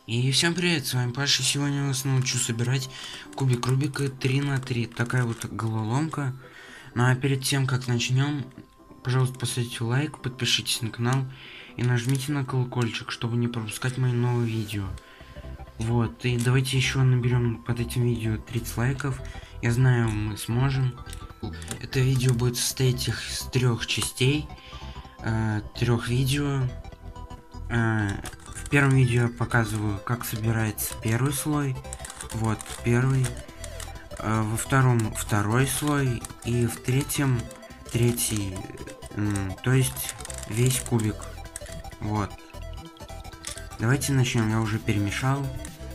И всем привет, с вами Паша. Сегодня я вас научу собирать кубик Рубика 3 на 3. Такая вот головоломка. Ну а перед тем, как начнем, пожалуйста, поставьте лайк, подпишитесь на канал и нажмите на колокольчик, чтобы не пропускать мои новые видео. Вот, и давайте еще наберем под этим видео 30 лайков. Я знаю, мы сможем. Это видео будет состоять из 3 частей, 3 видео. В первом видео я показываю, как собирается первый слой. Вот первый. Во втором второй слой. И в третьем третий. То есть весь кубик. Вот. Давайте начнем. Я уже перемешал.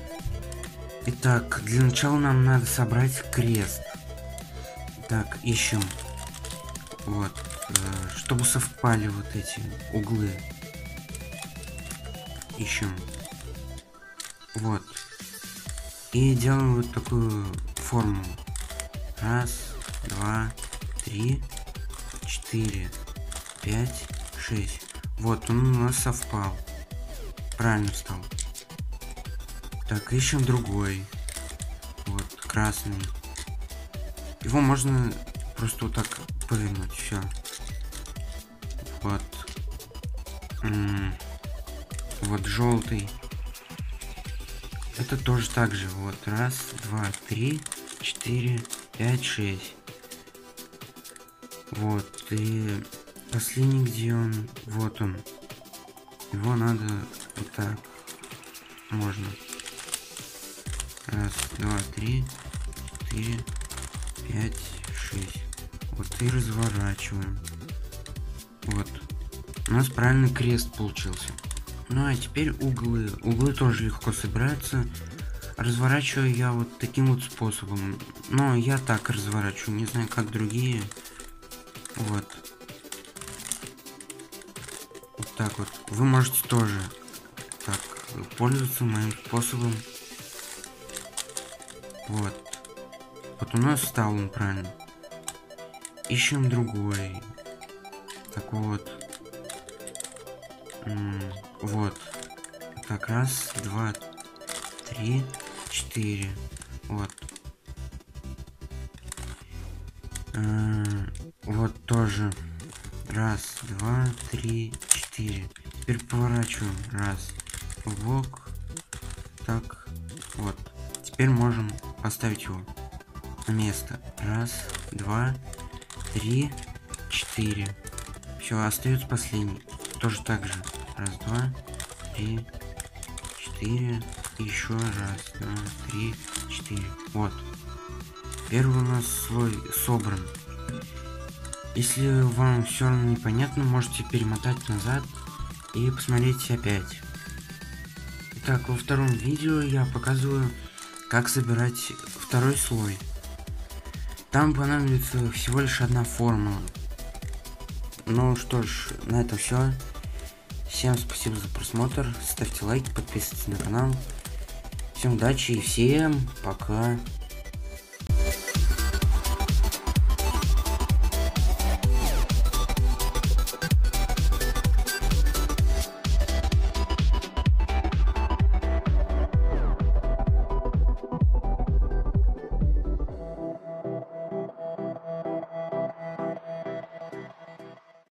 Итак, для начала нам надо собрать крест. Так, ищем. Вот. Чтобы совпали вот эти углы. Ищем. Вот. И делаем вот такую форму. 1, 2, 3, 4, 5, 6. Вот, он у нас совпал. Правильно встал. Так, ищем другой. Вот, красный. Его можно просто вот так повернуть. Все. Вот. Вот желтый. Это тоже так же. Вот 1, 2, 3, 4, 5, 6. Вот. И последний, где он? Вот он. Его надо вот так. Можно. 1, 2, 3, 4, 5, 6. Вот и разворачиваем. Вот. У нас правильный крест получился. Ну а теперь углы. Углы тоже легко собираются. Разворачиваю я вот таким вот способом. Но я так разворачиваю, не знаю как другие. Вот. Вот так вот. Вы можете тоже так пользоваться моим способом. Вот. Вот у нас стал он правильно. Ищем другой. Так вот. Вот. Так, 1, 2, 3, 4. Вот. Вот тоже. 1, 2, 3, 4. Теперь поворачиваем. 1. В бок. Так. Вот. Теперь можем поставить его на место. 1, 2, 3, 4. Все, остается последний. Тоже так же. 1, 2, 3, 4. И еще 1, 2, 3, 4. Вот. Первый у нас слой собран. Если вам все равно непонятно, можете перемотать назад и посмотреть опять. Итак, во втором видео я показываю, как собирать второй слой. Там понадобится всего лишь одна формула. Ну что ж, на этом все. Всем спасибо за просмотр. Ставьте лайки, подписывайтесь на канал. Всем удачи и всем пока.